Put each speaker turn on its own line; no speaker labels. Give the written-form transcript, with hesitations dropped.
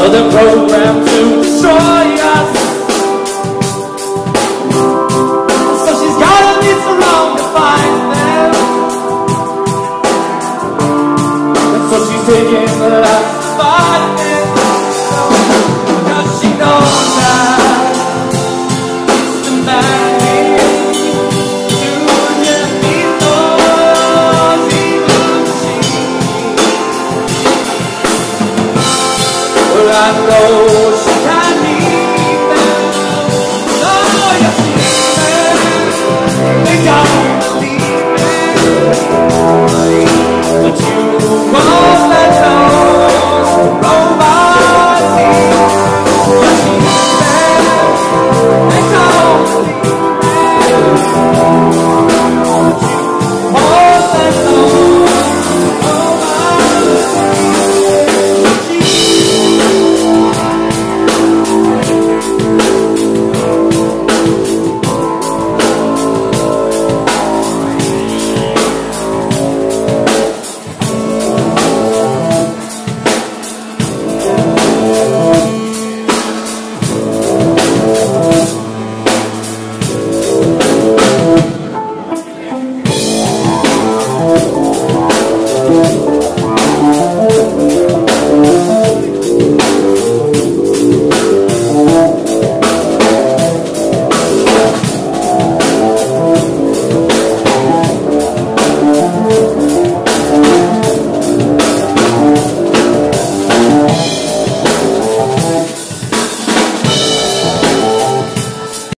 they're programmed to destroy us. So she's gotta be so wrong to find them. And so she's taking the last fight. Cause she knows that it's the man to get before even she. Well, I know she can leave them. Oh, yes, she can. They don't believe it, but you